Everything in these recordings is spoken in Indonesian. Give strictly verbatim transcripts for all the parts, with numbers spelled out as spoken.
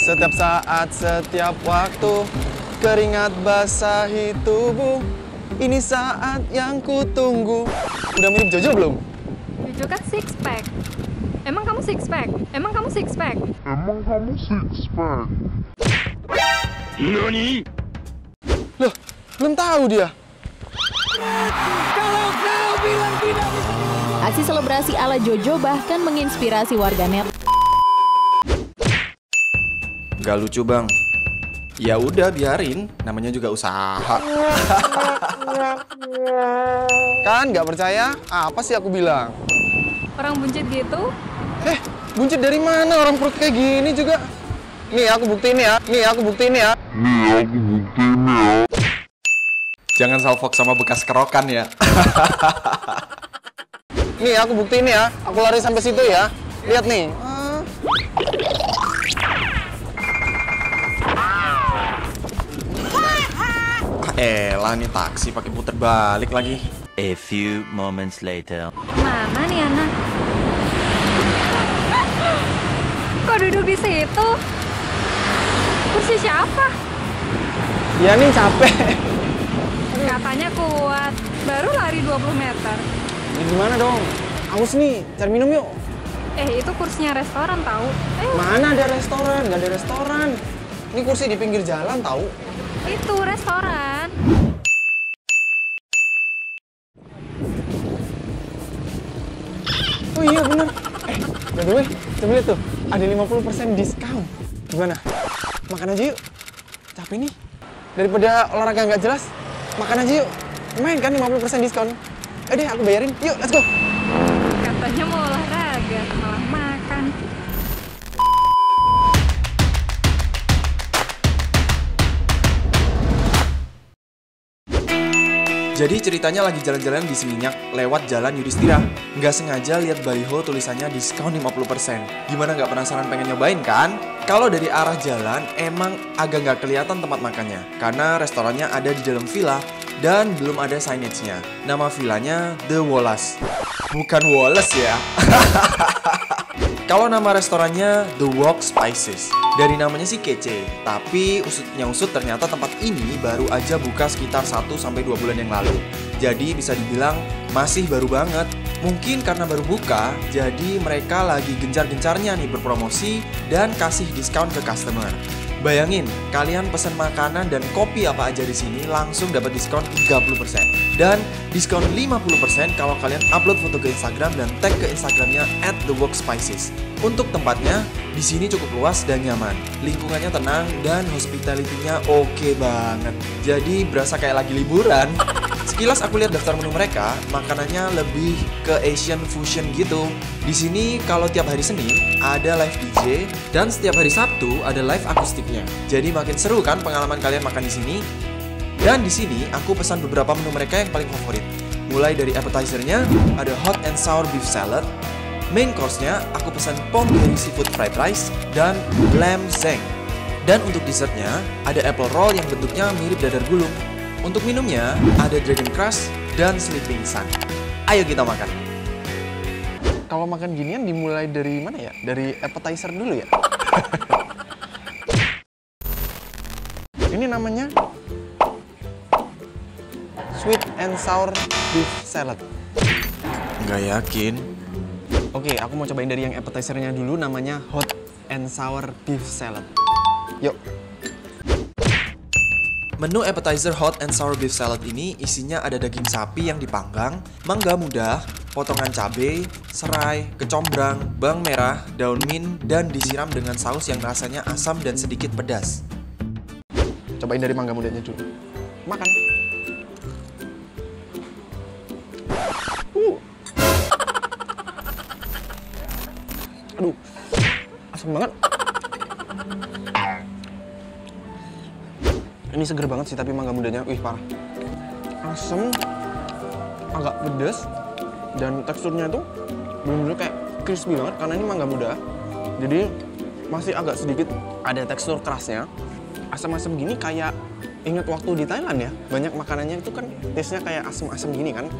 Setiap saat, setiap waktu, keringat basahi tubuh. Ini saat yang kutunggu. Udah mirip Jojo belum? Jojo kan six pack. Emang kamu six pack? Emang kamu six pack? Emang kamu six pack? Nani? Loh, belum tahu dia. Kalau kau bilang tidak bisa. Aksi selebrasi ala Jojo bahkan menginspirasi warganet. Gak lucu bang. Ya udah biarin, namanya juga usaha. Kan nggak percaya? Apa sih aku bilang? Orang buncit gitu? Eh, buncit dari mana? Orang perut kayak gini juga. Nih aku buktiin ya. Nih aku buktiin ya. Nih aku buktiin ya. Jangan salfok sama bekas kerokan ya. Nih aku buktiin ya. Aku lari sampai situ ya. Lihat nih. Elah nih taksi pakai puter balik lagi. A few moments later. Mana nih anak? Kok duduk di situ? Kursi siapa? Ya nih capek. Katanya kuat. Baru lari dua puluh meter. Ya gimana dong? Haus nih, cari minum yuk. Eh itu kursinya restoran tahu. Eh Mana ada restoran? Gak ada restoran. Ini kursi di pinggir jalan tahu. itu restoran. Oh iya bener. Eh, by the way, coba lihat tuh. Ada lima puluh persen diskon. Gimana? Makan aja yuk. Capek nih. Daripada olahraga nggak jelas, makan aja yuk. Lumayan kan lima puluh persen diskon. Eh deh, aku bayarin. Yuk, let's go. Katanya mau olahraga, malah makan. Jadi ceritanya lagi jalan-jalan di Seminyak lewat jalan Yudhistira. Nggak sengaja lihat baliho tulisannya diskon lima puluh persen. Gimana nggak penasaran pengen nyobain kan? Kalau dari arah jalan emang agak nggak kelihatan tempat makannya. Karena restorannya ada di dalam villa dan belum ada signage-nya. Nama villanya The Wallace. Bukan Wallace ya. Kalau nama restorannya The Wok Spices. Dari namanya sih kece, tapi usutnya usut ternyata tempat ini baru aja buka sekitar satu sampai dua bulan yang lalu. Jadi bisa dibilang masih baru banget. Mungkin karena baru buka, jadi mereka lagi gencar-gencarnya nih berpromosi dan kasih diskon ke customer. Bayangin, kalian pesan makanan dan kopi apa aja di sini langsung dapat diskon tiga puluh persen. Dan diskon lima puluh persen kalau kalian upload foto ke Instagram dan tag ke Instagramnya at the wok spices. Untuk tempatnya, di sini cukup luas dan nyaman. Lingkungannya tenang dan hospitality-nya oke banget. Jadi berasa kayak lagi liburan. Sekilas aku lihat daftar menu mereka, makanannya lebih ke Asian fusion gitu. Di sini kalau tiap hari Senin ada live D J dan setiap hari Sabtu ada live akustiknya. Jadi makin seru kan pengalaman kalian makan di sini? Dan di sini aku pesan beberapa menu mereka yang paling favorit. Mulai dari appetizer-nya ada hot and sour beef salad. Main course-nya aku pesan pom berry seafood fried rice dan lamb zeng. Dan untuk dessertnya ada apple roll yang bentuknya mirip dadar gulung. Untuk minumnya ada dragon crush dan sleeping sun. Ayo kita makan. Kalau makan ginian dimulai dari mana ya? Dari appetizer dulu ya? Ini namanya sweet and sour beef salad. Nggak yakin. Oke, aku mau cobain dari yang appetizer-nya dulu, namanya hot and sour beef salad. Yuk. Menu appetizer hot and sour beef salad ini isinya ada daging sapi yang dipanggang, mangga muda, potongan cabai, serai, kecombrang, bawang merah, daun mint, dan disiram dengan saus yang rasanya asam dan sedikit pedas. Cobain dari mangga mudanya dulu. Makan. Uh. Aduh, asam banget. Ini seger banget sih, tapi mangga mudanya, wih parah. Asam, agak pedas, dan teksturnya tuh bener-bener kayak crispy banget karena ini mangga muda. Jadi masih agak sedikit ada tekstur kerasnya. Asam-asam gini kayak ingat waktu di Thailand ya, banyak makanannya itu kan taste-nya kayak asam-asam gini kan.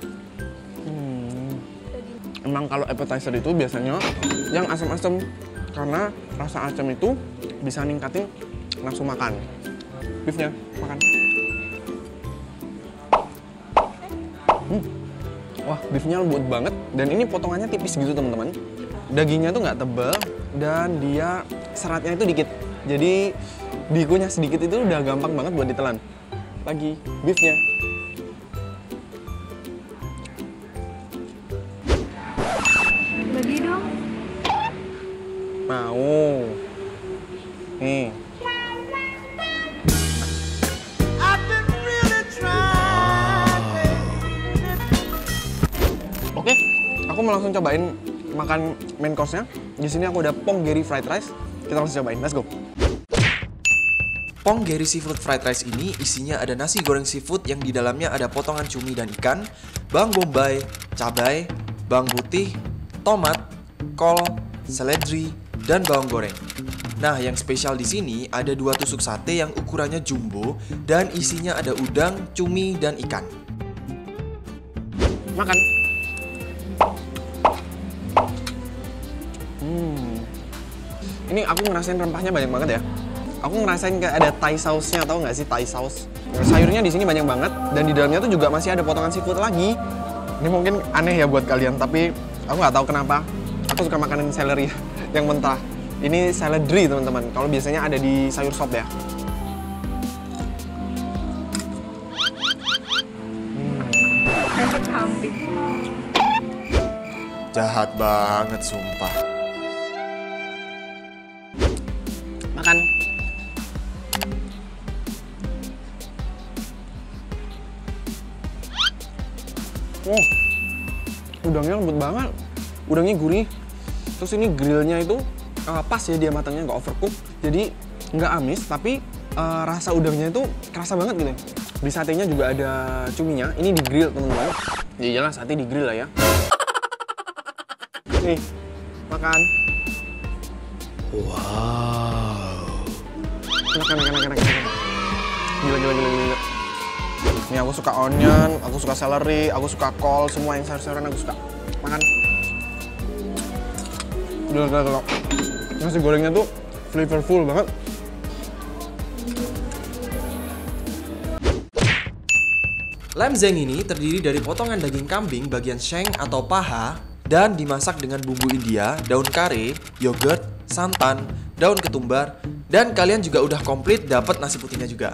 Hmm. Emang kalau appetizer itu biasanya yang asam-asam karena rasa asam itu bisa ningkatin nafsu makan. Beefnya, makan. Hmm. Wah, beefnya lembut banget dan ini potongannya tipis gitu teman-teman. Dagingnya tuh nggak tebal dan dia seratnya itu dikit. Jadi dikunyah sedikit itu udah gampang banget buat ditelan. Lagi beefnya. Bagi dong. Mau. Nih. Oke, aku mau langsung cobain makan main course-nya. Di sini aku ada Ponggeri fried rice. Kita langsung cobain. Let's go. Ponggeri seafood fried rice ini isinya ada nasi goreng seafood yang di dalamnya ada potongan cumi dan ikan, bawang bombay, cabai, bawang putih, tomat, kol, seledri, dan bawang goreng. Nah, yang spesial di sini ada dua tusuk sate yang ukurannya jumbo dan isinya ada udang, cumi, dan ikan. Makan. Hmm. Ini aku ngerasain rempahnya banyak banget ya. Aku ngerasain kayak ada Thai sauce-nya, tau nggak sih Thai sauce? Sayurnya di sini banyak banget dan di dalamnya tuh juga masih ada potongan seafood lagi. Ini mungkin aneh ya buat kalian, tapi aku nggak tahu kenapa. Aku suka makanin celery yang mentah. Ini seledri teman-teman. Kalau biasanya ada di sayur sop ya. Efek kambing. Jahat banget, sumpah. Makan. Wow, udangnya lembut banget, udangnya gurih. Terus ini grillnya itu uh, pas ya dia matangnya, nggak overcook. Jadi nggak amis, tapi uh, rasa udangnya itu kerasa banget gitu. Di satenya juga ada cuminya. Ini di grill teman-teman. Ya jelas sate di grill lah ya. Nih, makan. Wow. Enak, enak, enak, enak, enak. Gila, gila, gila, gila. Ini aku suka onion, aku suka celery, aku suka kol, semua yang sayur-sayuran aku suka. Makan. Gila, gila, gila. Nasi gorengnya tuh flavorful banget. Lam zeng ini terdiri dari potongan daging kambing bagian shank atau paha dan dimasak dengan bumbu India, daun kare, yogurt, santan, daun ketumbar, dan kalian juga udah komplit dapat nasi putihnya juga.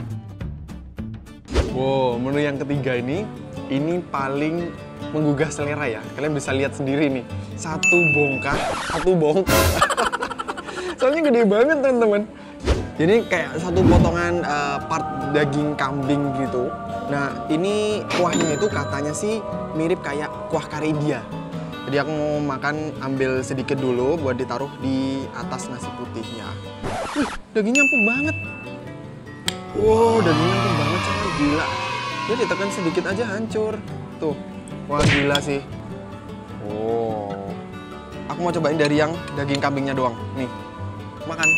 Wow, menu yang ketiga ini, ini paling menggugah selera ya. Kalian bisa lihat sendiri nih, satu bongkah, satu bongkah. Soalnya gede banget teman-teman. Jadi kayak satu potongan uh, part daging kambing gitu. Nah, ini kuahnya itu katanya sih mirip kayak kuah kari India. Jadi aku mau makan, ambil sedikit dulu buat ditaruh di atas nasi putihnya. Wih, dagingnya empuk banget. Wow, dagingnya empuk banget, coy. Gila. Dia ditekan sedikit aja hancur. Tuh, wah gila sih. Wow. Aku mau cobain dari yang daging kambingnya doang. Nih, makan.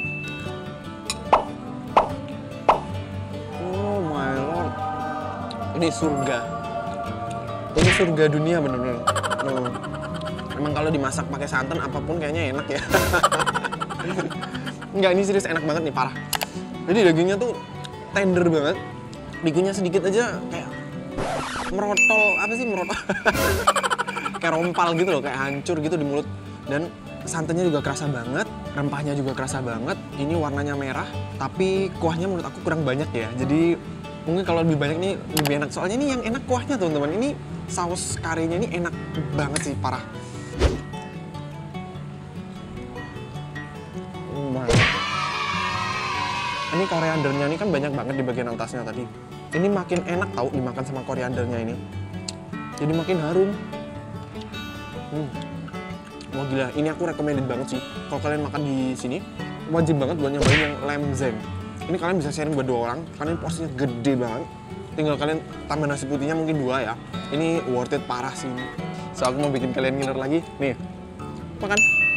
Oh my lord. Ini surga. Ini surga dunia bener-bener. Hmm. Emang kalau dimasak pakai santan apapun kayaknya enak ya. Enggak, ini serius enak banget nih, parah. Jadi dagingnya tuh tender banget. Dikunyah sedikit aja kayak merotol, apa sih merotol? Kayak rompal gitu loh, kayak hancur gitu di mulut. Dan santannya juga kerasa banget, rempahnya juga kerasa banget. Ini warnanya merah, tapi kuahnya menurut aku kurang banyak ya. Jadi mungkin kalau lebih banyak nih lebih enak. Soalnya ini yang enak kuahnya teman-teman. Ini saus karinya ini enak banget sih, parah. Oh my God. Ini koriandernya ini kan banyak banget di bagian atasnya tadi. Ini makin enak tau dimakan sama koriandernya ini. Jadi makin harum. Hmm. Wah gila, ini aku recommended banget sih. Kalau kalian makan di sini, wajib banget buat nyobain yang lam zeng. Ini kalian bisa sharing buat dua orang, karena ini porsinya gede banget. Tinggal kalian tambah nasi putihnya mungkin dua ya. Ini worth it parah sih ini. So aku mau bikin kalian ngiler lagi. Nih, makan.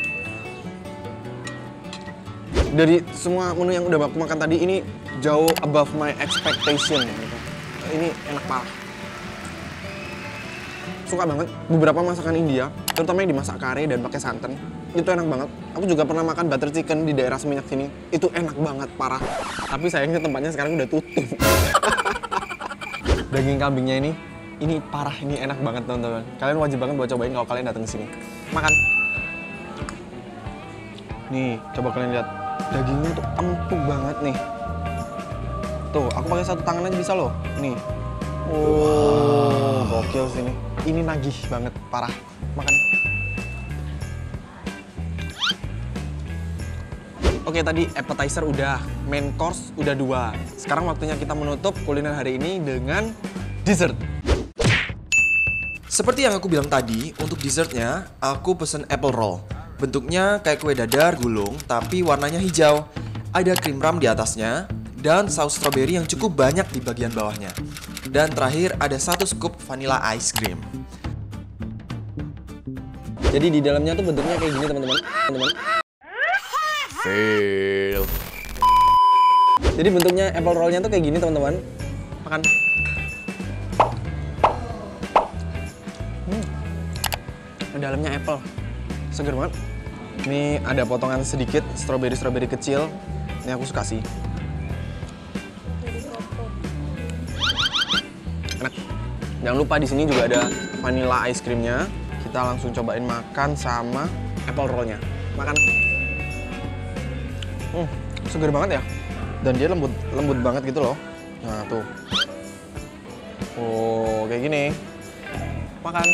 Dari semua menu yang udah aku makan tadi, ini jauh above my expectation. Gitu. Ini enak parah. Suka banget beberapa masakan India, terutama yang dimasak kare dan pakai santan. Itu enak banget. Aku juga pernah makan butter chicken di daerah Seminyak sini. Itu enak banget, parah. Tapi sayangnya tempatnya sekarang udah tutup. Daging kambingnya ini, ini parah, ini enak banget teman-teman. Kalian wajib banget buat cobain kalau kalian datang ke sini. Makan. Nih, coba kalian lihat. Dagingnya tuh empuk banget nih. Tuh, aku pakai satu tangan aja bisa loh. Nih. Oh, gokil sini. Ini nagih banget, parah. Makan. Oke, tadi appetizer udah, main course udah dua. Sekarang waktunya kita menutup kuliner hari ini dengan dessert. Seperti yang aku bilang tadi, untuk dessertnya aku pesen apple roll. Bentuknya kayak kue dadar gulung, tapi warnanya hijau. Ada krim ram di atasnya, dan saus strawberry yang cukup banyak di bagian bawahnya. Dan terakhir ada satu scoop vanilla ice cream. Jadi di dalamnya tuh bentuknya kayak gini teman-teman. Teman-teman. Fail. Jadi bentuknya apple roll-nya tuh kayak gini teman-teman. Makan. Hmm. Di dalamnya apple. Seger banget. Ini ada potongan sedikit strawberry-strawberry kecil. Ini aku suka sih. Enak. Jangan lupa di sini juga ada vanilla ice cream-nya. Kita langsung cobain makan sama apple roll-nya. Makan. Hmm, seger banget ya. Dan dia lembut lembut banget gitu loh. Nah, tuh. Oh, kayak gini. Makan.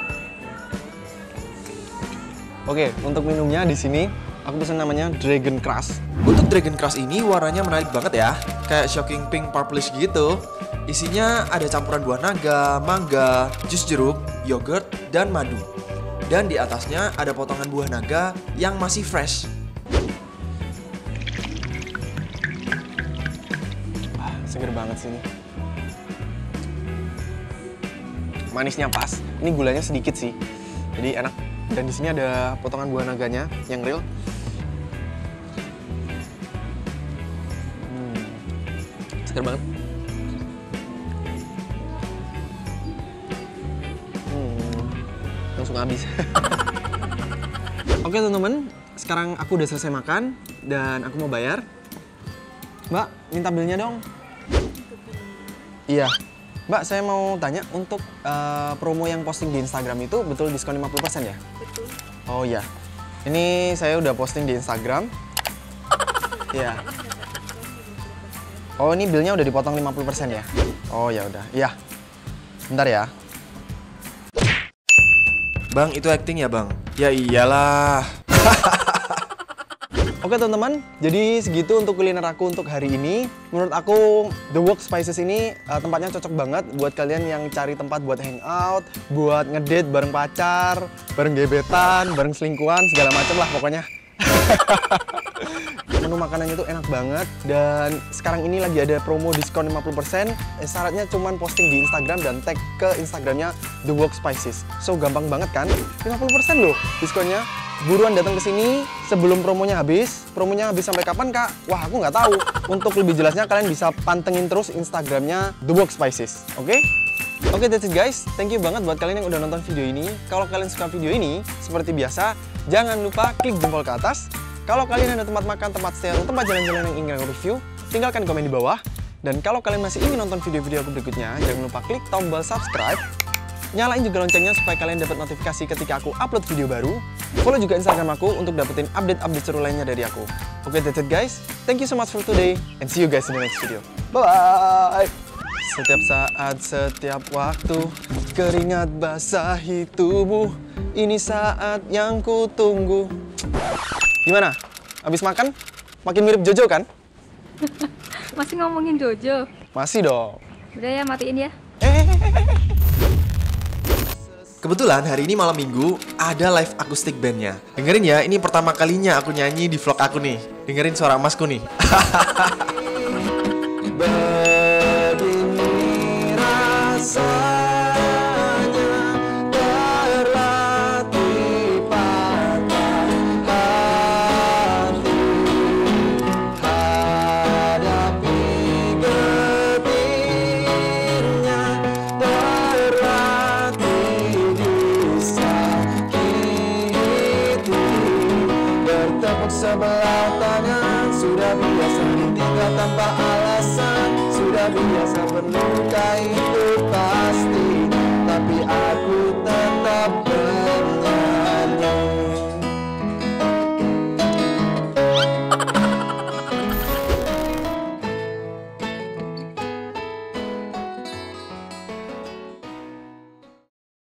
Oke, untuk minumnya di sini aku pesan namanya Dragon Crush. Untuk Dragon Crush ini warnanya menarik banget ya. Kayak shocking pink purplish gitu. Isinya ada campuran buah naga, mangga, jus jeruk, yogurt, dan madu. Dan di atasnya ada potongan buah naga yang masih fresh. Seger banget sih ini. Manisnya pas. Ini gulanya sedikit sih. Jadi enak. Dan di sini ada potongan buah naganya yang real. Hmm. Seger banget. Hmm. Langsung habis. Oke teman-teman, sekarang aku udah selesai makan dan aku mau bayar. Mbak, minta bilnya dong. Iya, Mbak, saya mau tanya untuk uh, promo yang posting di Instagram itu betul diskon lima puluh persen ya? Betul. Oh iya, ini saya udah posting di Instagram. Iya. Oh, ini bilnya udah dipotong lima puluh persen ya? Oh ya udah, iya. Bentar ya. Bang, itu acting ya bang? Ya iyalah. Oke teman-teman, jadi segitu untuk kuliner aku untuk hari ini. Menurut aku, The Wok Spices ini uh, tempatnya cocok banget buat kalian yang cari tempat buat hangout, buat ngedate bareng pacar, bareng gebetan, bareng selingkuhan, segala macam lah pokoknya. Menu makanannya itu enak banget dan sekarang ini lagi ada promo diskon lima puluh persen. Eh, syaratnya cuman posting di Instagram dan tag ke Instagramnya The Wok Spices. So gampang banget kan? lima puluh persen loh diskonnya. Buruan datang ke sini sebelum promonya habis. Promonya habis sampai kapan kak? Wah aku nggak tahu. Untuk lebih jelasnya kalian bisa pantengin terus Instagramnya The Wok Spices. Oke? Okay? Oke, okay, that's it guys. Thank you banget buat kalian yang udah nonton video ini. Kalau kalian suka video ini, seperti biasa, jangan lupa klik jempol ke atas. Kalau kalian ada tempat makan, tempat stay, atau tempat jalan-jalan yang ingin aku review, tinggalkan komen di bawah. Dan kalau kalian masih ingin nonton video-video aku berikutnya, jangan lupa klik tombol subscribe. Nyalain juga loncengnya supaya kalian dapat notifikasi ketika aku upload video baru. Follow juga Instagram aku untuk dapetin update-update seru lainnya dari aku. Oke, okay, that's it guys. Thank you so much for today, and see you guys in the next video. Bye-bye! Setiap saat, setiap waktu, keringat basahi tubuh. Ini saat yang ku tunggu. Gimana? Habis makan? Makin mirip Jojo kan? Masih ngomongin Jojo? Masih dong. Udah ya, matiin ya. Kebetulan hari ini malam minggu ada live akustik bandnya. Dengerin ya, ini pertama kalinya aku nyanyi di vlog aku nih. Dengerin suara emasku nih. Begini rasanya berlatih patah hati, hadapi getirnya, berlatih disakiti. ditepuk sebelah tangan, sudah biasa ditinggal tanpa alasan, sudah biasa melukai itu pasti, tapi aku tetap